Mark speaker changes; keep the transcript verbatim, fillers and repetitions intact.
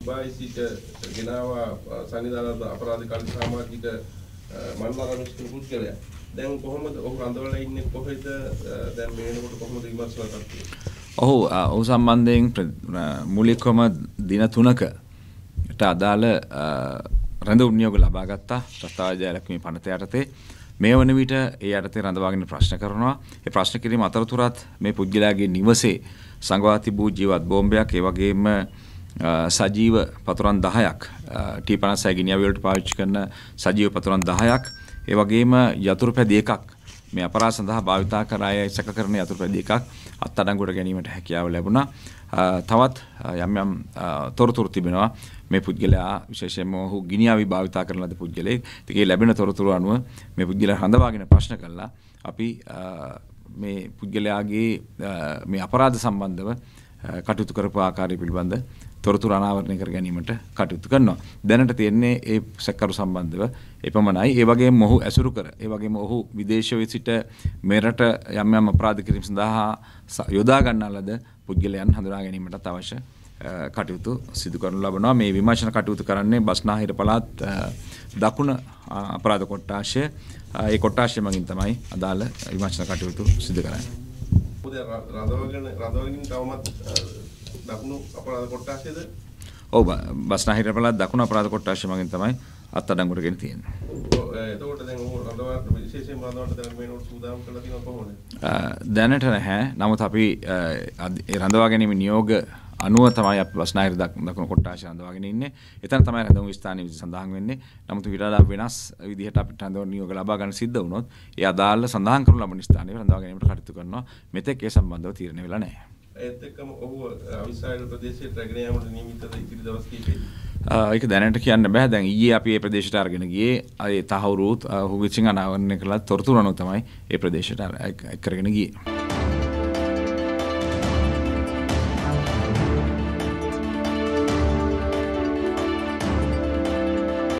Speaker 1: බායිසික ගෙනාවා සංවිධාන අපරාධ කාර්ය සමාජික මණ්ඩල පුද්ගලයා. දැන් කොහොමද ඔහු රඳවලා ඉන්නේ කොහෙද? දැන් මේ වෙනකොට කොහොමද විමර්ශන කරන්නේ?
Speaker 2: ඔහු ඔහු සම්බන්ධයෙන් මූලිකවම දින තුනකට අදාළ රැඳවුම් නියෝග ලබා ගත්තා රස්තාව ජයලක්ෂ්මී පනත යටතේ. මේ වන විට ඒ යටතේ රඳවාගෙන ප්‍රශ්න කරනවා. ඒ ප්‍රශ්න කිරීම අතරතුරත් මේ පුද්ගලයාගේ නිවසේ සංගවා තිබූ ජීවත් බෝම්බයක්, ඒ වගේම සජීව පතුරන් දහයක්, ටී පනස් හය ගිනි අවි වලට පාවිච්චි කරන සජීව පතුරන් දහයක්, ඒ වගේම යතුරු පැදි එකක් මේ අපරාධ සඳහා භාවිතා කර අය සැක කරන යතුරු පැදි එකක් අත්අඩංගුවට ගැනීමට හැකියාව ලැබුණා. තවත් යම් යම් තොරතුරු තිබෙනවා. මේ පුද්ගලයා විශේෂයෙන්ම ඔහු ගිනි අවි භාවිතා කරන ලද පුද්ගලයෙක්. ඒකේ ලැබෙන තොරතුරු අනුව මේ පුද්ගලයා හඳවාගෙන ප්‍රශ්න කළා. අපි මේ පුද්ගලයාගේ මේ අපරාධ සම්බන්ධව කටයුතු කරපු ආකාරය පිළිබඳ තොරතුරු අනාවරණය කර ගැනීමට කටයුතු කරනවා. දැනට තියෙන්නේ ඒ සැකකරු සම්බන්ධව එපමණයි. ඒ වගේම ඔහු ඇසුරු කර, ඒ වගේම ඔහු විදේශයේ සිට මෙරට යම් යම් අපරාධ කිරීම සඳහා යොදා ගන්නා ලද පුද්ගලයන් හඳුනා ගැනීමටත් අවශ්‍ය කටයුතු සිදු කරනු ලබනවා. මේ විමර්ශන කටයුතු කරන්නේ බස්නාහිර පළාත් දකුණ අපරාධ කොට්ටාශය. ඒ කොට්ටාශය මගින් තමයි අදාළ විමර්ශන කටයුතු සිදු කරන්නේ.
Speaker 1: රඳවගෙන රඳවගෙන තවමත් දකුණු අපරාධ කොට්ටාශයද?
Speaker 2: ඔව්, බස්නාහිර පළාත් දකුණු අපරාධ කොට්ටාශය මගින් තමයි අත්අඩංගුවට ගෙන තියෙන්නේ.
Speaker 1: එතකොට දැන් ඔහු රඳවන්න විශේෂයෙන්ම රඳවන්න දැන් මේනොට සූදානම් කරලා තියෙනවා කොහොමද?
Speaker 2: දැනට නැහැ. නමුත් අපි ඒ රඳවා ගැනීම නියෝග අනුව තමයි අපි බස්නාහිර දකුණු කොට්ටාශය රඳවාගෙන ඉන්නේ. එතන තමයි රඳවුම් ස්ථානයේ සඳහන් වෙන්නේ. නමුත් විරාලා වෙනස් විදිහට අපිට රඳවන නියෝග ලබා ගන්න සිද්ධ වුණොත් ඒ අදාළ සඳහන් කරනු ලබන ස්ථානයේ රඳවා ගැනීමට කටයුතු කරනවා. මෙතෙක් ඒ සම්බන්ධව තීරණය වෙලා නැහැ.
Speaker 1: ඒත් එක්කම ඔහු අවිස්සායන ප්‍රදේශයට රැගෙන යාමට නියමිතද ඉතිරි දවස් කිහිපෙදී?
Speaker 2: ඒක දැනට කියන්න බෑ. දැන් ඊයේ අපි මේ ප්‍රදේශයට අරගෙන ගියේ. ඒ තහවුරුත් ඔහු විසින් අනාවරණය කළා තොරතුරු අනුව තමයි මේ ප්‍රදේශයට කරගෙන ගියේ.